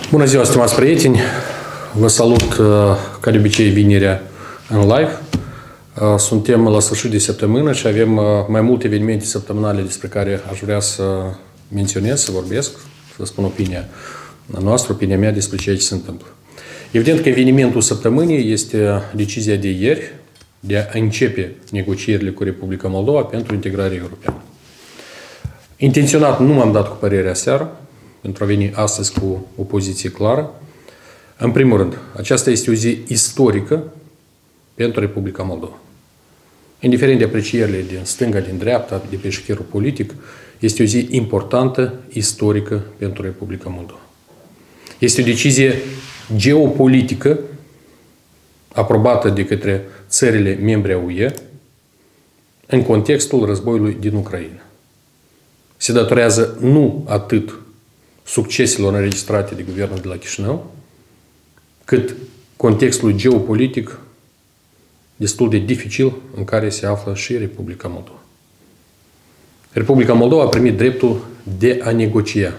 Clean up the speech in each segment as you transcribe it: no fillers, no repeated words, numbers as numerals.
Bună ziua, stimați prieteni! Vă salut, ca de obicei, vinerea în live. Suntem la sfârșit de săptămână și avem mai multe evenimente săptămânale despre care aș vrea să menționez, să vorbesc, să spun opinia noastră, opinia mea despre ceea ce se întâmplă. Evident că evenimentul săptămânii este decizia de ieri de a începe negocierile cu Republica Moldova pentru integrare europeană. Intenționat nu m-am dat cu părerea seară, pentru a veni astăzi cu o poziție clară. În primul rând, aceasta este o zi istorică pentru Republica Moldova. Indiferent de aprecierile din stânga, din dreapta, de pe șcherul politic, este o zi importantă, istorică pentru Republica Moldova. Este o decizie geopolitică aprobată de către țările membre a UE în contextul războiului din Ucraina. Se datorează nu atât succeselor înregistrate de guvernul de la Chișinău, cât contextul geopolitic destul de dificil în care se află și Republica Moldova. Republica Moldova a primit dreptul de a negocia.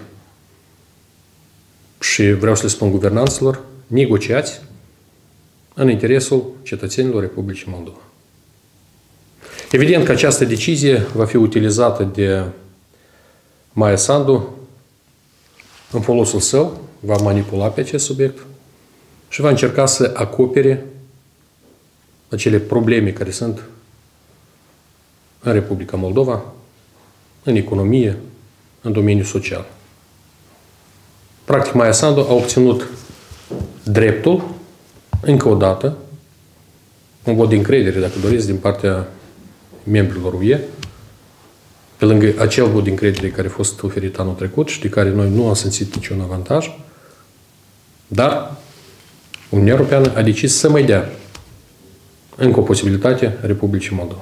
Și vreau să le spun guvernanților, negociați în interesul cetățenilor Republicii Moldova. Evident că această decizie va fi utilizată de Maia Sandu în folosul său, va manipula pe acest subiect și va încerca să acopere acele probleme care sunt în Republica Moldova, în economie, în domeniul social. Practic, Maia Sandu a obținut dreptul, încă o dată, un vot de încredere, dacă doriți, din partea membrilor UE, pe lângă acel vot de încredere care a fost oferit anul trecut și de care noi nu am simțit niciun avantaj, dar Uniunea Europeană a decis să mai dea încă o posibilitate Republicii Moldova.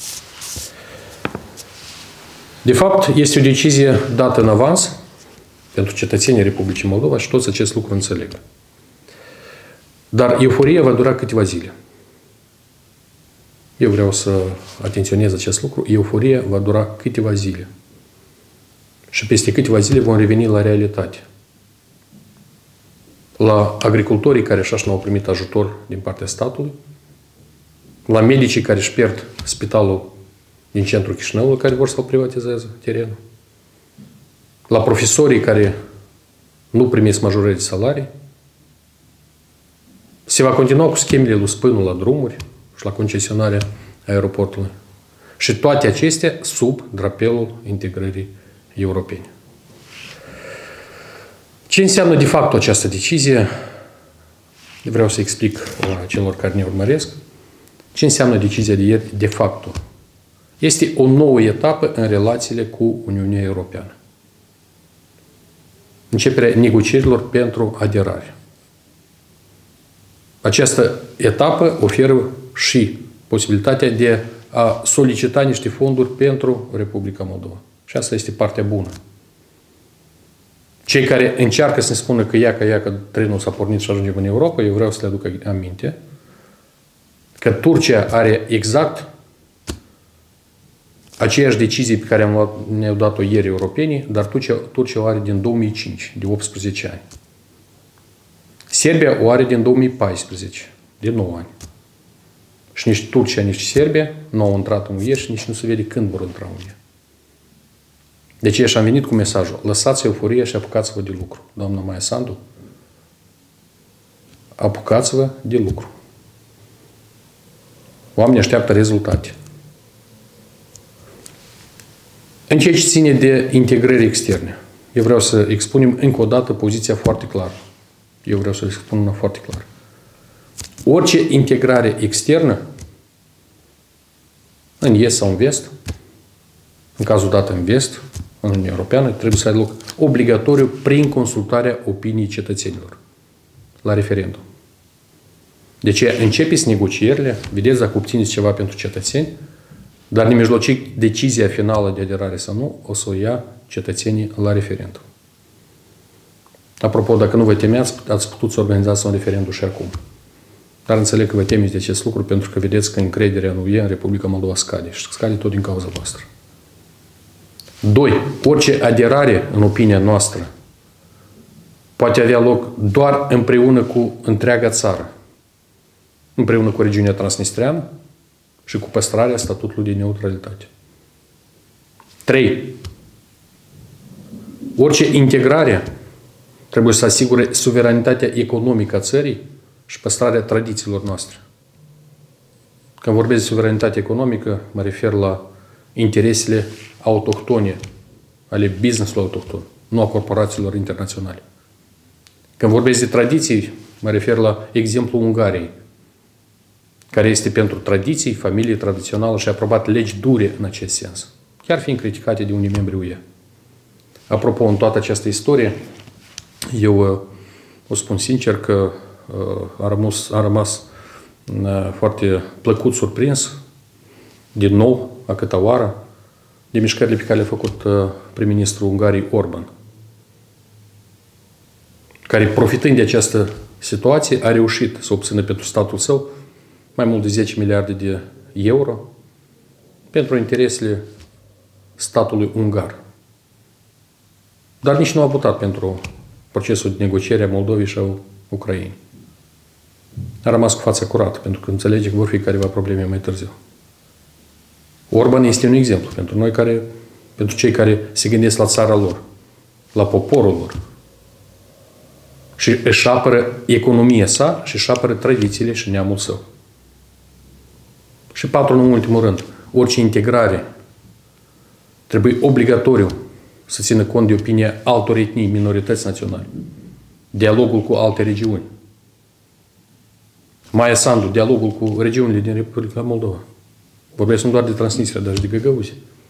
De fapt, este o decizie dată în avans pentru cetățenii Republicii Moldova și toți acest lucru înțeleg. Dar euforia va dura câteva zile. Eu vreau să atenționez acest lucru. Euforia va dura câteva zile. Și peste câteva zile vom reveni la realitate. La agricultorii care și așa n-au primit ajutor din partea statului, la medicii care își pierd spitalul din centrul Chișinăului, care vor să-l privatizeze terenul, la profesorii care nu primesc majorări de salarii. Se va continua cu schemele lui Spânu la drumuri și la concesionarea aeroportului. Și toate acestea sub drapelul integrării europene. Ce înseamnă de fapt această decizie? Vreau să explic celor care ne urmăresc. Ce înseamnă decizia de ieri de fapt? Este o nouă etapă în relațiile cu Uniunea Europeană. Începerea negocierilor pentru aderare. Această etapă oferă și posibilitatea de a solicita niște fonduri pentru Republica Moldova. Și asta este partea bună. Cei care încearcă să ne spună că trenul s-a pornit și ajungem în Europa, eu vreau să le aduc aminte că Turcia are exact aceeași decizie pe care ne-au dat-o ieri europenii, dar Turcia o are din 2005, de 18 ani. Serbia o are din 2014, de 9 ani. Și nici Turcia, nici Serbia nu au intrat în UE și nici nu se vede când vor intra în UE. De aceea și am venit cu mesajul: lăsați euforia și apucați-vă de lucru. Doamna Maia Sandu, apucați-vă de lucru. Oamenii așteaptă rezultate. În ceea ce ține de integrări externe, eu vreau să expunem încă o dată poziția foarte clară. Eu vreau să le spun una foarte clară. Orice integrare externă, în est sau în vest, în cazul dat în vest, în Uniunea Europeană, trebuie să aibă loc obligatoriu prin consultarea opiniei cetățenilor la referendum. De ce începeți negocierile, vedeți dacă obțineți ceva pentru cetățeni, dar nemijlocit decizia finală de aderare sau nu o să o ia cetățenii la referendum. Apropo, dacă nu vă temeați, ați putut să organizați un referendum și acum. Dar înțeleg că vă temeți de acest lucru pentru că vedeți că încrederea în UE, în Republica Moldova, scade. Și scade tot din cauza voastră. 2. Orice aderare, în opinia noastră, poate avea loc doar împreună cu întreaga țară, împreună cu regiunea Transnistreană și cu păstrarea statutului de neutralitate. 3. Orice integrare trebuie să asigure suveranitatea economică a țării și păstrarea tradițiilor noastre. Când vorbesc de suveranitate economică, mă refer la interesele autohtone, ale business-ului autohton, nu a corporațiilor internaționale. Când vorbesc de tradiții, mă refer la exemplul Ungariei, care este pentru tradiții, familie tradițională și a aprobat legi dure în acest sens, chiar fiind criticate de unii membri UE. Apropo, în toată această istorie, eu o spun sincer că am rămas foarte plăcut surprins, din nou, a câta oară, de mișcările pe care le-a făcut prim-ministrul Ungariei Orban, care, profitând de această situație, a reușit să obțină pentru statul său mai mult de 10 miliarde de euro pentru interesele statului ungar. Dar nici nu a votat pentru procesul de negociere a Moldovei și a Ucrainei. A rămas cu fața curată, pentru că înțelege că vor fi careva probleme mai târziu. Orban este un exemplu pentru noi, pentru cei care se gândesc la țara lor, la poporul lor. Și își apără economia sa și își apără tradițiile și neamul său. Și 4, în ultimul rând, orice integrare trebuie obligatoriu să țină cont de opinia altor etnii, minorități naționale. Dialogul cu alte regiuni. Maia Sandu, dialogul cu regiunile din Republica Moldova. Vorbesc nu doar de Transnistria, dar și de Găgăuzi.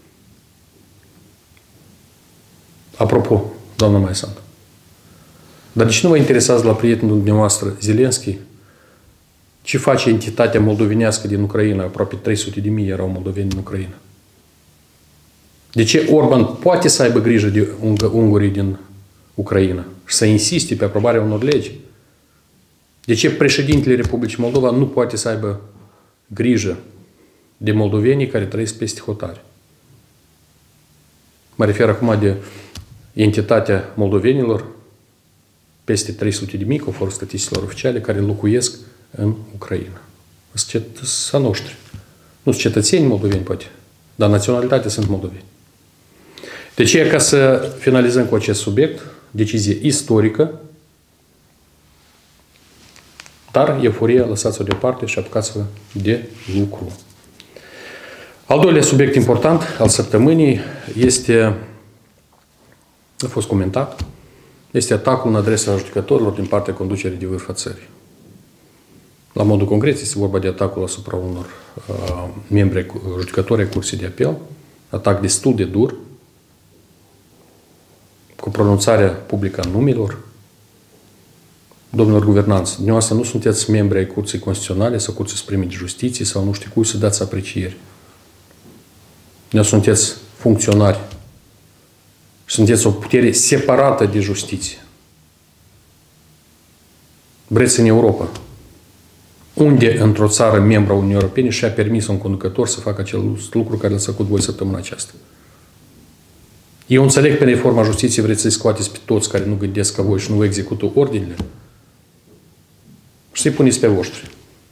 Apropo, doamna Maia Sandu, dar de ce nu vă interesați la prietenul dumneavoastră Zelenski ce face entitatea moldovenească din Ucraina? Aproape 300.000 erau moldoveni din Ucraina. De ce Orban poate să aibă grijă de ungurii din Ucraina și să insiste pe aprobarea unor legi? De ce președintele Republicii Moldova nu poate să aibă grijă de moldovenii care trăiesc peste hotare? Mă refer acum de entitatea moldovenilor, peste 300.000, conform statisticilor oficiale, care locuiesc în Ucraina. Sunt a noștri. Nu sunt cetățeni moldoveni, poate, dar naționalitatea sunt moldoveni. De aceea, ca să finalizăm cu acest subiect, decizie istorică, dar euforia lăsați-o deoparte și apucați-vă de lucru. Al doilea subiect important al săptămânii a fost comentat, este atacul în adresa judecătorilor din partea conducerii de vârf a țării. La modul concret este vorba de atacul asupra unor membri judecători ai Curții de Apel, atac destul de dur, cu pronunțarea publică a numelor. Domnilor guvernanți, dumneavoastră nu sunteți membri ai Curții Constituționale sau Curții Supreme de Justiție sau nu știu cui să dați aprecieri. Dumneavoastră sunteți funcționari și sunteți o putere separată de justiție. Vreți în Europa, unde într-o țară membra Uniunii Europene și-a permis un conducător să facă acel lucru care l-ați făcut voi săptămâna aceasta. Eu înțeleg pe reforma justiției vreți să-i scoateți pe toți care nu gândesc ca voi și nu execută ordinele și să-i puneți pe voștri.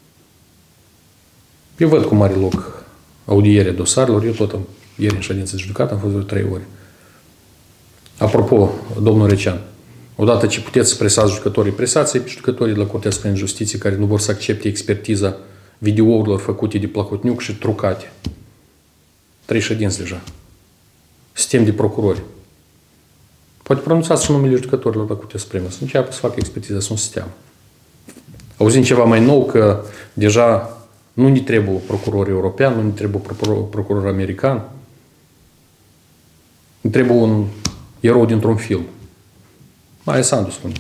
Eu văd cum are loc audierea dosarelor. Eu tot ieri în ședință de judecată am fost vreo 3 ore. Apropo, domnul Recean, odată ce puteți să presați judecătorii, presați judecătorii de la Curtea Supremă de Justiție care nu vor să accepte expertiza videourilor făcute de Plahotniuc și trucate. 3 ședinți deja. Sistem de procurori. Poate pronunțați și numele judecătorilor la Curtea Supremă. Să înceapă să facă expertiza, sunt sistem. Auzim ceva mai nou că deja nu ne trebuie procuror european, nu ne trebuie procuror american. Ne trebuie un erou dintr-un film. Maia Sandu spune.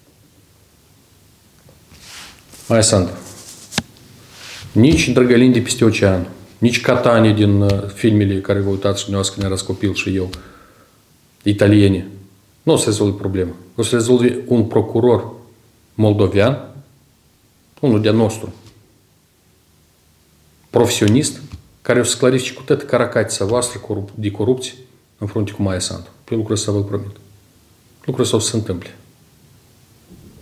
Maia Sandu. Nici Drăgălin de peste ocean, nici Catania din filmele care vă uitați și dumneavoastră când erați copil și eu, italieni, nu o să rezolve problema. O să rezolve un procuror moldovean, unul de-a nostru, profesionist, care o să clarifice cu toată caracatița voastră de corupție în frunte cu Maia Sandu. Pe lucrul ăsta vă promit. Lucrul ăsta o să se întâmple.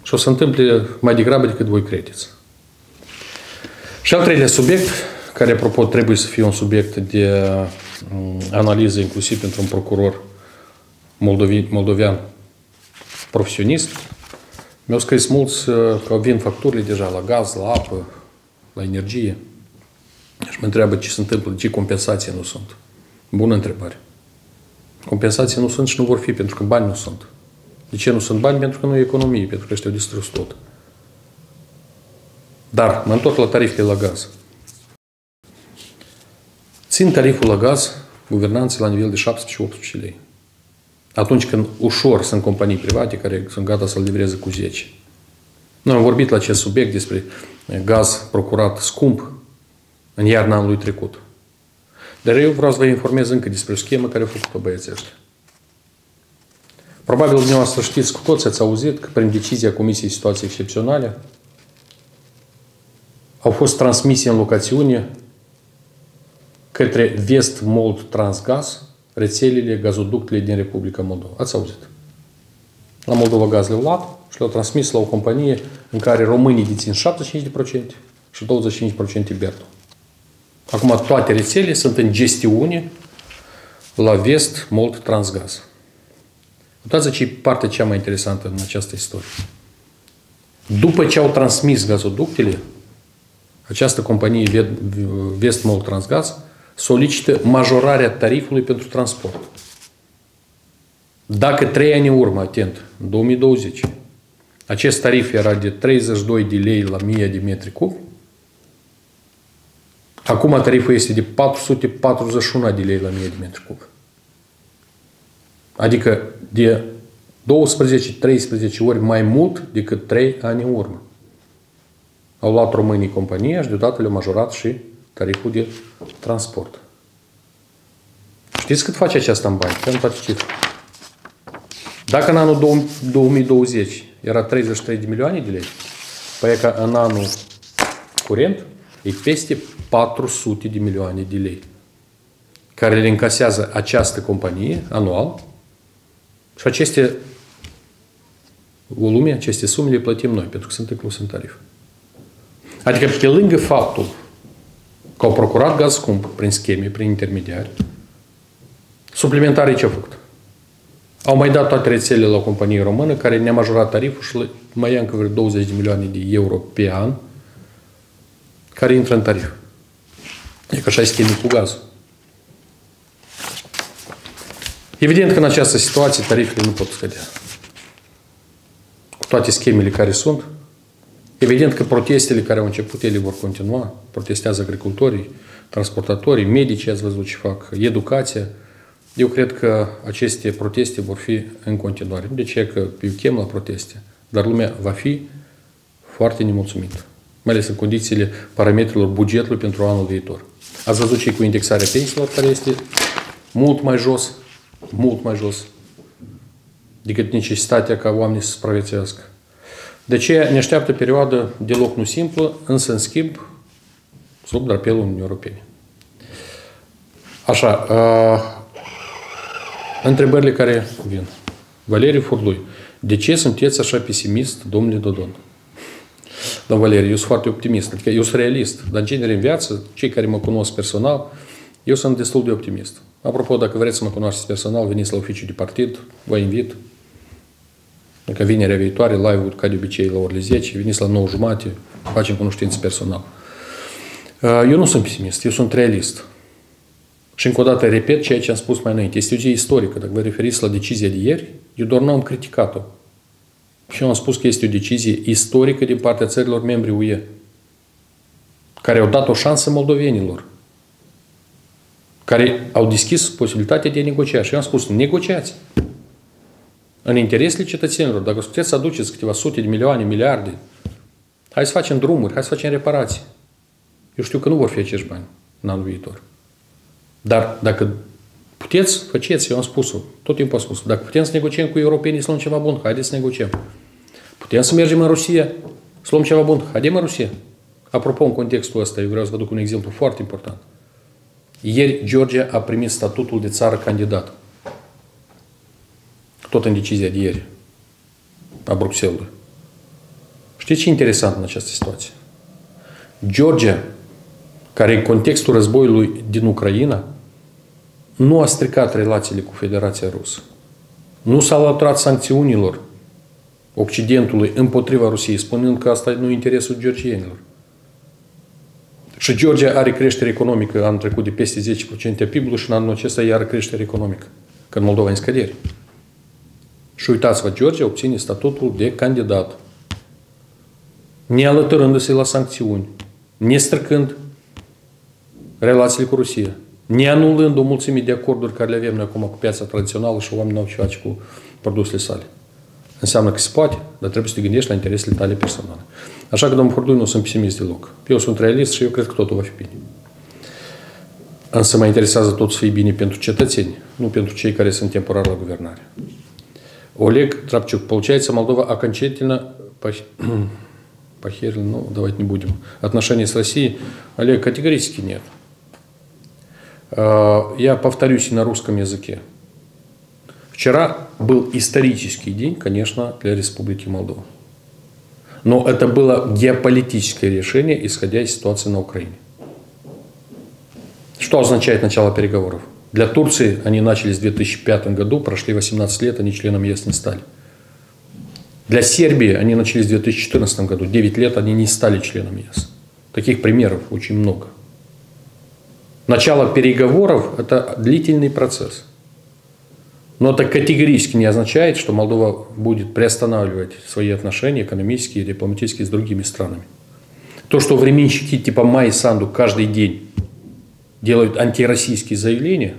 Și o să întâmple mai degrabă decât voi credeți. Și al treilea subiect, care, apropo, trebuie să fie un subiect de analiză inclusiv pentru un procuror moldovean profesionist, mi-au scris mulți că vin facturile deja la gaz, la apă, la energie. Și mă întreabă ce se întâmplă, de ce compensații nu sunt. Bună întrebare. Compensații nu sunt și nu vor fi, pentru că bani nu sunt. De ce nu sunt bani? Pentru că nu e economie, pentru că ăștia au distrus tot. Dar mă întorc la tarifele la gaz. Țin tariful la gaz guvernanții la nivel de 17-18 lei. Atunci când ușor sunt companii private care sunt gata să-l livreze cu 10. Noi am vorbit la acest subiect despre gaz procurat scump în iarna anului trecut. Dar eu vreau să vă informez încă despre o schemă care a făcut-o băieții ăștia. Probabil dumneavoastră știți, cu toți ați auzit că prin decizia Comisiei Situații Excepționale au fost transmise în locațiune către Vest-Mold Transgaz rețelele, gazoductele din Republica Moldova. Ați auzit? La Moldova Gaz le-au luat și le-au transmis la o companie în care românii dețin 75% și 25% Bertul. Acum toate rețelele sunt în gestiune la Vest-Mold Transgaz. Uitați ce e partea cea mai interesantă în această istorie. După ce au transmis gazoductele, această companie Vest-Mold Transgaz solicită majorarea tarifului pentru transport. Dacă 3 ani în urmă, atent, în 2020, acest tarif era de 32 de lei la 1000 de metri cub, acum tariful este de 441 de lei la 1000 de metri cub. Adică de 12-13 ori mai mult decât 3 ani în urmă. Au luat românii compania și deodată le-au majorat și tariful de transport. Știți cât face aceasta în bani? Pentru toate cifre. Dacă în anul 2020 era 33 de milioane de lei, păi că în anul curent e peste 400 de milioane de lei care le încasează această companie anual și aceste volume, aceste sume le plătim noi, pentru că sunt incluse în tarif. Adică pe lângă faptul că au procurat gaz scump prin scheme, prin intermediari, suplimentare ce au făcut? Au mai dat toate rețelele la o companie română care ne-a majorat tariful și mai ia încă vreo 20 de milioane de euro pe an care intră în tarif. E că așa e scheme cu gazul. Evident că în această situație tarifele nu pot scădea. Cu toate schemele care sunt, evident că protestele care au început, ele vor continua. Protestează agricultorii, transportatorii, medicii, ați văzut ce fac, educația. Eu cred că aceste proteste vor fi în continuare. Nu de ce că eu chem la proteste, dar lumea va fi foarte nemulțumită. Mai ales în condițiile parametrilor bugetului pentru anul viitor. Ați văzut ce cu indexarea pensiilor, care este mult mai jos decât necesitatea ca oamenii să supraviețuiască. De aceea ne așteaptă perioadă deloc nu simplă, însă în schimb sub drapelul Uniunii Europene. Așa, întrebările care vin. Valeriu Furdui. De ce sunteți așa pesimist, domnule Dodon? Domn Valeriu, eu sunt foarte optimist, adică eu sunt realist, dar în genere în viață, cei care mă cunosc personal, eu sunt destul de optimist. Apropo, dacă vreți să mă cunoașteți personal, veniți la oficiul de partid, vă invit. Dacă vinerea viitoare, live-ul ca de obicei la orele 10, veniți la 9:30, facem cunoștință personal. Eu nu sunt pesimist, eu sunt realist. Și încă o dată repet ceea ce am spus mai înainte. Este o zi istorică. Dacă vă referiți la decizia de ieri, eu doar nu am criticat-o. Și eu am spus că este o decizie istorică din partea țărilor membri UE, care au dat o șansă moldovenilor, care au deschis posibilitatea de a negocia. Și eu am spus, negociați. În interesele cetățenilor, dacă puteți să aduceți câteva sute de milioane, miliarde, hai să facem drumuri, hai să facem reparații. Eu știu că nu vor fi acești bani în anul viitor. Dar dacă puteți, faceți, eu am spus-o, tot timpul am spus-o. Dacă putem să negociem cu europenii să luăm ceva bun, haideți să negociem. Putem să mergem în Rusia, să luăm ceva bun, haidem în Rusia. Apropo, în contextul ăsta, eu vreau să vă duc un exemplu foarte important. Ieri Georgia a primit statutul de țară candidat. Tot în decizia de ieri a Bruxellesului. Știți ce e interesant în această situație? Georgia, care în contextul războiului din Ucraina, nu a stricat relațiile cu Federația Rusă. Nu s-a alăturat sancțiunilor Occidentului împotriva Rusiei, spunând că asta nu e interesul georgienilor. Și Georgia are creștere economică anul trecut de peste 10% a PIB-ului și în anul acesta iar creștere economică, când Moldova e în scădere. Și uitați-vă, Georgia obține statutul de candidat, ne alăturându-se la sancțiuni, ne stricând relațiile cu Rusia, ne anulând o mulțime de acorduri care le avem noi acum cu piața tradițională și oamenii n-au ce face cu produsele sale. Înseamnă că se poate, dar trebuie să te gândești la interesele tale personale. Așa că, domnul Hordui, nu sunt pesimist deloc. Eu sunt realist și eu cred că totul va fi bine. Însă mă interesează tot să fie bine pentru cetățeni, nu pentru cei care sunt temporar la guvernare. Олег Трапчук. Получается, Молдова окончательно похерила, ну, давайте не будем. Отношения с Россией. Олег, категорически нет. Я повторюсь и на русском языке. Вчера был исторический день, конечно, для Республики Молдова. Но это было геополитическое решение, исходя из ситуации на Украине. Что означает начало переговоров? Для Турции они начались в 2005 году, прошли 18 лет, они членом ЕС не стали. Для Сербии они начались в 2014 году, 9 лет они не стали членом ЕС. Таких примеров очень много. Начало переговоров – это длительный процесс. Но это категорически не означает, что Молдова будет приостанавливать свои отношения экономические и дипломатические с другими странами. То, что временщики типа Майи Санду каждый день делают антироссийские заявления,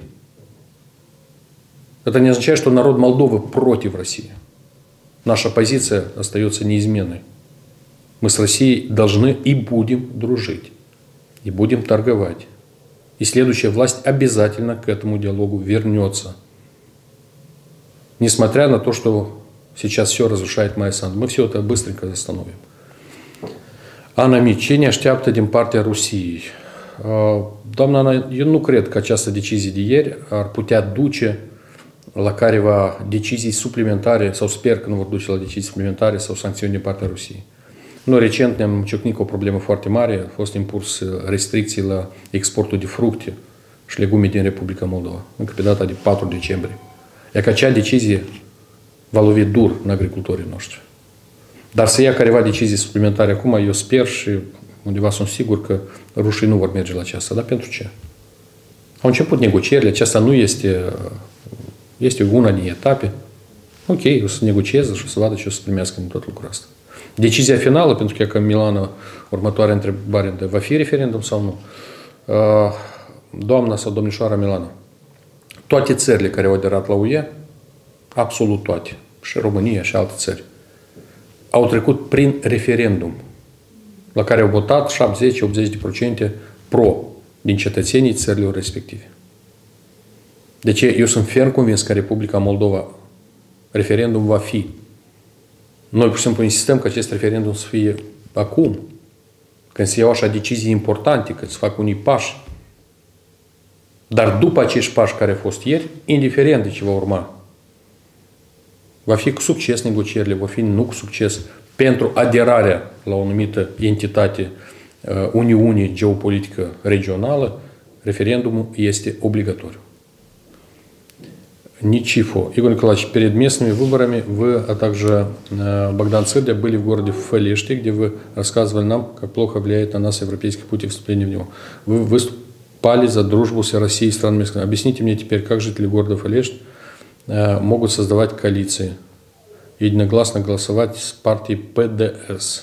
это не означает, что народ Молдовы против России. Наша позиция остается неизменной. Мы с Россией должны и будем дружить, и будем торговать. И следующая власть обязательно к этому диалогу вернется. Несмотря на то, что сейчас все разрушает Майя Санду. Мы все это băstrенько восстановим. Ana Mici, ce ne așteaptă din partea Rusiei? Doamna Ana, eu nu cred că această decizie de ieri ar putea duce la careva decizii suplimentare, sau sper că nu vor duce la decizii suplimentare sau sancțiuni din partea Rusiei. Noi recent ne-am ciocnit cu o problemă foarte mare, a fost impus restricții la exportul de fructe și legume din Republica Moldova, încă pe data de 4 decembrie. E că acea decizie va lovi dur în agricultorii noștri. Dar să ia careva decizii suplimentare acum, eu sper și undeva sunt sigur că rușii nu vor merge la aceasta. Dar pentru ce? Au început negocierile, aceasta nu este una din etape. Ok, o să negocieze și o să vadă ce o să primească din tot lucrul ăsta. Decizia finală, pentru că Milana, următoarea întrebare, va fi referendum sau nu? Doamna sau domnișoara Milana, toate țările care au aderat la UE, absolut toate, și România și alte țări, au trecut prin referendum, la care au votat 70-80% pro din cetățenii țărilor respective. Deci eu sunt ferm convins că Republica Moldova referendum va fi. Noi pur și simplu insistăm că acest referendum să fie acum, când se iau așa decizii importante, când se fac unii pași. Dar după acești pași care au fost ieri, indiferent de ce va urma, va fi cu succes negocierile, va fi nu cu succes pentru aderarea la o anumită entitate, Uniune geopolitică regională, referendumul este obligatoriu. Ничего. Игорь Николаевич, перед местными выборами вы, а также Богдан Цырдя были в городе Фалеште, где вы рассказывали нам, как плохо влияет на нас европейский путь и вступление в него. Вы выступали за дружбу с Россией и странами. Объясните мне теперь, как жители города Фалешт могут создавать коалиции и единогласно голосовать с партией ПДС.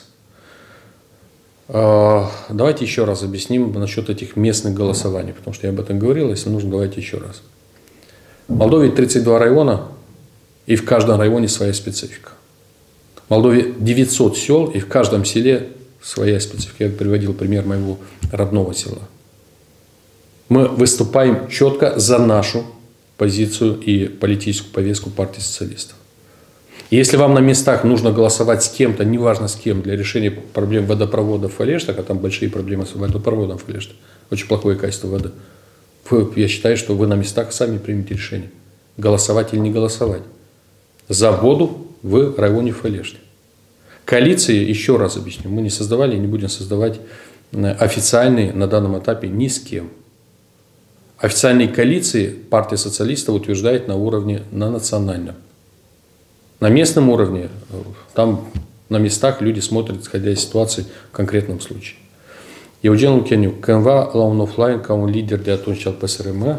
Давайте еще раз объясним насчет этих местных голосований, потому что я об этом говорил, если нужно, давайте еще раз. В Молдове 32 района, и в каждом районе своя специфика. В Молдове 900 сел, и в каждом селе своя специфика. Я приводил пример моего родного села. Мы выступаем четко за нашу позицию и политическую повестку партии социалистов. И если вам на местах нужно голосовать с кем-то, неважно с кем, для решения проблем водопровода в Фалештах, а там большие проблемы с водопроводом в Фалештах, очень плохое качество воды, я считаю, что вы на местах сами примете решение, голосовать или не голосовать за воду в районе Фалеште. Коалиции, еще раз объясню, мы не создавали и не будем создавать официальные на данном этапе ни с кем. Официальные коалиции партия социалистов утверждает на уровне, на национальном. На местном уровне, там на местах люди смотрят, исходя из ситуации в конкретном случае. Eugen Luceniu, cândva la un offline ca un lider de atunci al PSRM,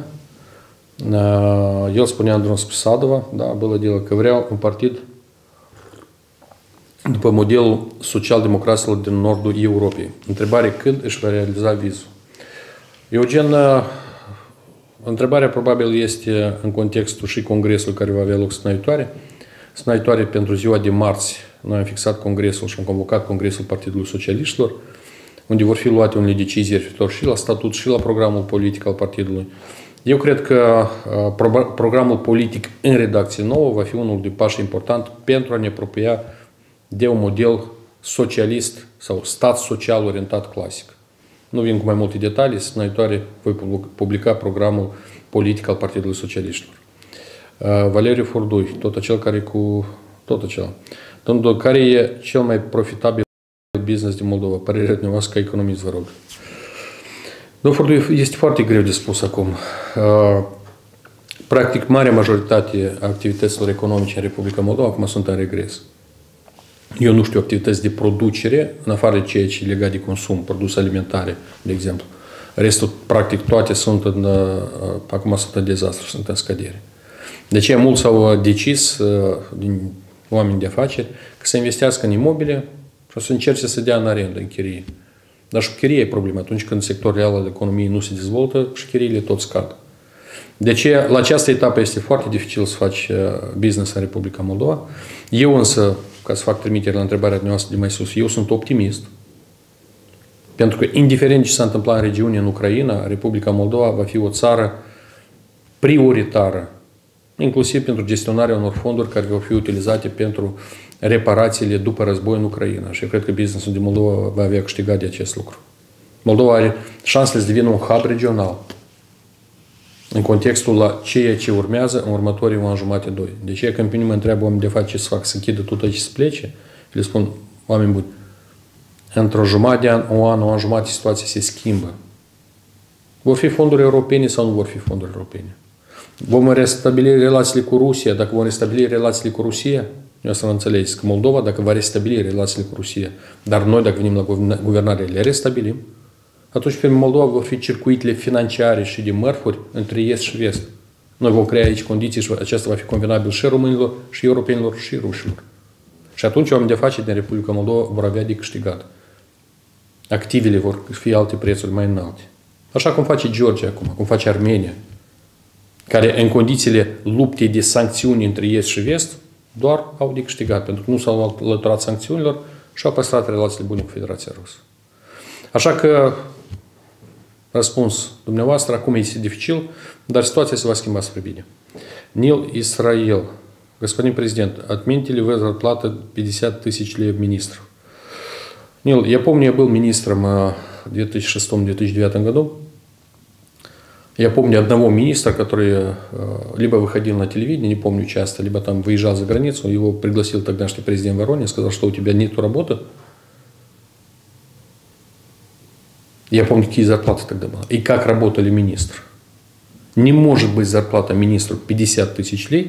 el spunea într-un spre Sadova, da, было дело, că vreau un partid după modelul social-democraților din nordul Europei. Întrebare, când își va realiza vizul? Eugen, întrebarea probabil este în contextul și congresul care va avea loc săptămâna viitoare. Săptămâna viitoare, pentru ziua de marți, noi am fixat congresul și am convocat congresul Partidului Socialiștilor, unde vor fi luate unele decizii referitor și la statut și la programul politic al partidului. Eu cred că programul politic în redacție nouă va fi unul de pași important pentru a ne apropia de un model socialist sau stat social orientat clasic. Nu vin cu mai multe detalii, săptămâna viitoare voi publica programul politic al Partidului Socialiștilor. Valeriu Furdui, tot acel care cu... tot acela. Domnul, care e cel mai profitabil business din Moldova? Părerea dumneavoastră ca economist, vă rog. Domnul Furdui, este foarte greu de spus acum. Practic, marea majoritate a activităților economice în Republica Moldova acum sunt în regres. Eu nu știu activități de producere, în afară de ceea ce e legat de consum, produse alimentare, de exemplu. Restul, practic, toate sunt acum sunt în dezastru, sunt în scădere. De aceea mulți au decis, din oameni de afaceri, că să investească în imobile și să încerce să dea în arendă, în chirie. Dar și chiria e problema. Atunci când sectorul real al economiei nu se dezvoltă, și chiriile tot scad. De aceea, la această etapă este foarte dificil să faci business în Republica Moldova. Eu însă, ca să fac trimitere la întrebarea dumneavoastră de mai sus, eu sunt optimist. Pentru că, indiferent ce s-a întâmplat în regiune, în Ucraina, Republica Moldova va fi o țară prioritară, inclusiv pentru gestionarea unor fonduri care vor fi utilizate pentru reparațiile după război în Ucraina. Și eu cred că businessul din Moldova va avea câștigat de acest lucru. Moldova are șansele să devină un hub regional în contextul la ceea ce urmează în următorii 1 an jumate, 2. De aceea când pe mine mă întreabă oameni de fapt ce să fac, să închidă tot aici și să plece, le spun, oameni buni, într-o jumătate de an, un an jumate, situația se schimbă. Vor fi fonduri europene sau nu vor fi fonduri europene? Vom restabili relațiile cu Rusia. Dacă vom restabili relațiile cu Rusia, eu să vă înțelegeți că Moldova, dacă va restabili relațiile cu Rusia, dar noi, dacă venim la guvernare, le restabilim, atunci pentru Moldova vor fi circuitele financiare și de mărfuri între est și vest. Noi vom crea aici condiții și acesta va fi convenabil și românilor, și europenilor, și rușilor. Și atunci oamenii de afaceri din Republica Moldova vor avea de câștigat. Activele vor fi alte prețuri mai înalte. Așa cum face Georgia acum, cum face Armenia, care în condițiile luptei de sancțiuni între est și vest, doar au de câștigat, pentru că nu s-au alăturat sancțiunilor și au păstrat relațiile bune cu Federația Rusă. Așa că, răspuns dumneavoastră, acum este dificil, dar situația se va schimba spre bine. Nil Israel, господин президент, отмените ли вы зарплату 50 тысяч лев министров? Нил, я помню, я был министром в 2006-2009 году. Я помню одного министра, который либо выходил на телевидение, не помню часто, либо там выезжал за границу, его пригласил тогдашний президент Воронин, сказал, что у тебя нет работы. Я помню, какие зарплаты тогда были. И как работали министры. Не может быть зарплата министру 50 тысяч лей,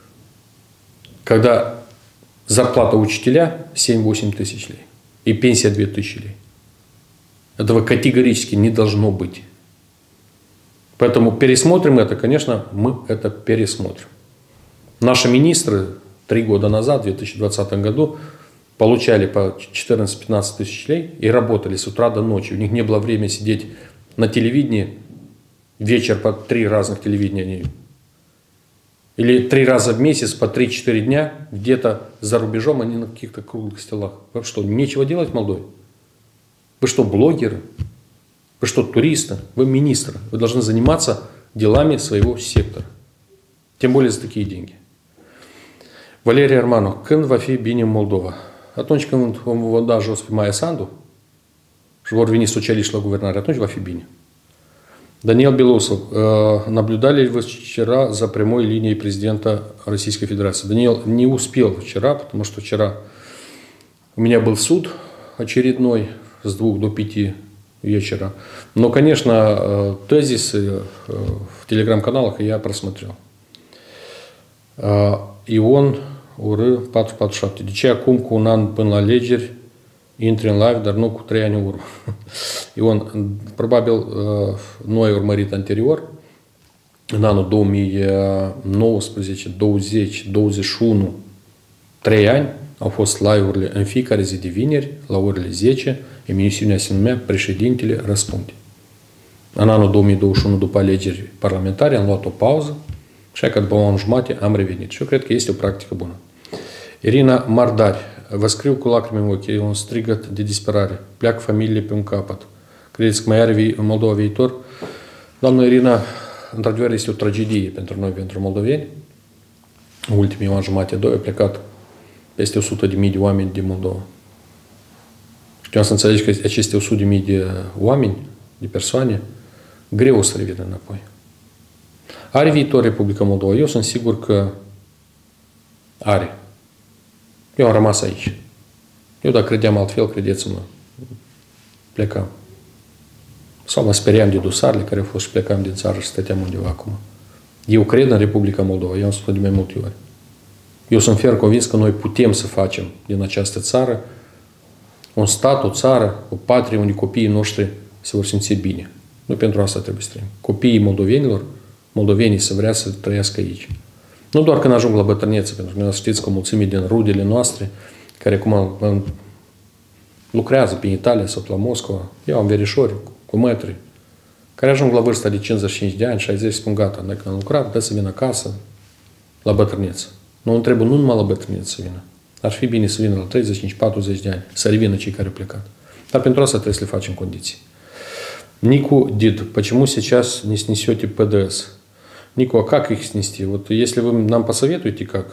когда зарплата учителя 7-8 тысяч лей и пенсия 2000 лей. Этого категорически не должно быть. Поэтому пересмотрим это, конечно, мы это пересмотрим. Наши министры 3 года назад, в 2020 году, получали по 14-15 тысяч лей и работали с утра до ночи. У них не было времени сидеть на телевидении, вечер по 3 разных телевидения. Или 3 раза в месяц по 3-4 дня где-то за рубежом, они на каких-то круглых столах. Вам что, нечего делать в Молдове? Вы что, блогеры? Вы что, туристы? Вы министры. Вы должны заниматься делами своего сектора. Tiem более за такие деньги. Valerii Armanu, când va fi bine în Moldova? Atunci când vom da jos pe Maia Sandu și vor veni socialiști la guvernare, atunci va fi bine. Daniel Белоусов, наблюдали ли вы вчера за прямой линией президента Российской Федерации? Даниил не успел вчера, потому что вчера У меня был суд очередной с 2 до 5 вечера. Но, конечно, тезисы в телеграм-каналах я просмотрел. И он ură 447. De ce acum cu un an până la alegeri intri în live, dar nu cu 3 ani în urmă? Ion, probabil nu ai urmărit anterior, în anul 2019, 20, 21, 3 ani au fost live-urile în fiecare zi de vineri, la orele 10, emisiunea se numea Președintele răspunde. În anul 2021, după alegeri parlamentare, am luat o pauză și că după un an jumate am revenit. Și eu cred că este o practică bună. Irina Mardari, vă scriu cu lacrimi în ochi, e un strigăt de disperare. Pleacă familiile pe un capăt. Credeți că mai are Moldova viitor? Doamna Irina, într-adevăr este o tragedie pentru noi, pentru moldoveni. În ultimii ani jumate, 2, au plecat peste 100.000 de oameni din Moldova. Știam să înțelegi că aceste 100.000 de oameni, de persoane, greu o să revină înapoi. Are viitor Republica Moldova? Eu sunt sigur că are. Eu am rămas aici. Eu dacă credeam altfel, credeți-mă, plecam. Sau mă speriam de dosarele care au fost și plecam din țară și stăteam undeva acum. Eu cred în Republica Moldova, eu am spus de mai multe ori. Eu sunt ferm convins că noi putem să facem din această țară un stat, o țară, o patrie unde copiii noștri se vor simți bine. Noi pentru asta trebuie să trăim. Copiii moldovenilor, moldovenii să vrea să trăiască aici. Nu doar când ajung la bătrânețe, pentru că știți că o mulțime din rudele noastre, care acum lucrează pe Italia sau la Moscova, eu am verișori cu mătri, care ajung la vârsta de 55 de ani, 60, spun gata, dacă am lucrat, dă să vină acasă la bătrâneță. Nu trebuie nu numai la bătrâneță să vină. Ar fi bine să vină la 35-40 de ani, să revină cei care au plecat. Dar pentru asta trebuie să le facem condiții. Нику Дид, почему сейчас не снесете ПДС? Нику, а как их снести? Вот если вы нам посоветуете, как?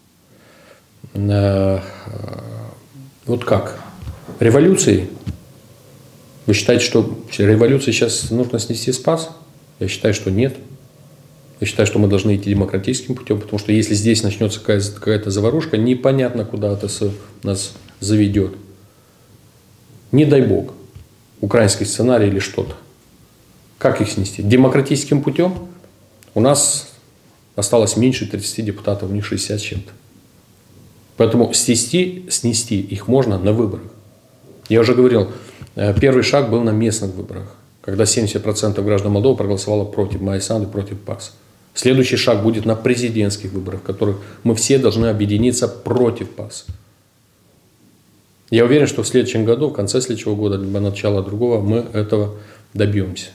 Вот как? Революцией? Вы считаете, что революции сейчас нужно снести спас? Я считаю, что нет. Я считаю, что мы должны идти демократическим путем, потому что если здесь начнется какая-то заварушка, непонятно, куда это нас заведет. Не дай бог. Украинский сценарий или что-то. Как их снести? Демократическим путем? У нас осталось меньше 30 депутатов, у них 60 с чем-то. Поэтому снести их можно на выборах. Я уже говорил, первый шаг был на местных выборах, когда 70% граждан Молдовы проголосовало против Майи Санду, против ПАС. Следующий шаг будет на президентских выборах, в которых мы все должны объединиться против ПАС. Я уверен, что в следующем году, в конце следующего года, либо начало другого, мы этого добьемся.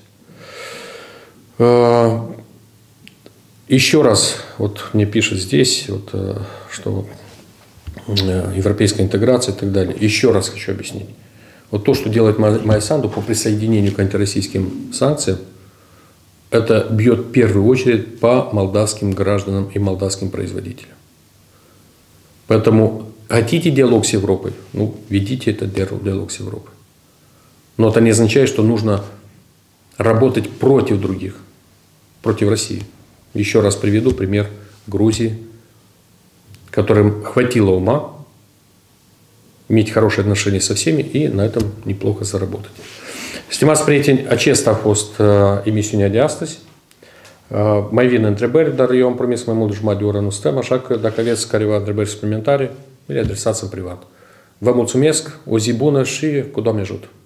Еще раз, вот мне пишут здесь, вот, что европейская интеграция и так далее. Еще раз хочу объяснить. Вот то, что делает Майя Санду по присоединению к антироссийским санкциям, это бьет в первую очередь по молдавским гражданам и молдавским производителям. Поэтому хотите диалог с Европой? Ну, ведите этот диалог с Европой. Но это не означает, что нужно работать против других, против России. Еще раз приведу пример Грузии, которым хватило ума иметь хорошие отношения со всеми и на этом neplăcă заработать. Stimați prieteni, acesta a fost emisiunea de astăzi. Mai vin întrebări, dar eu am promis mai mult de jumătate de oră nu stăm, așa că dacă aveți careva întrebări suplimentare, le adresați în privat. Vă mulțumesc, o zi bună și cu Doamne ajută!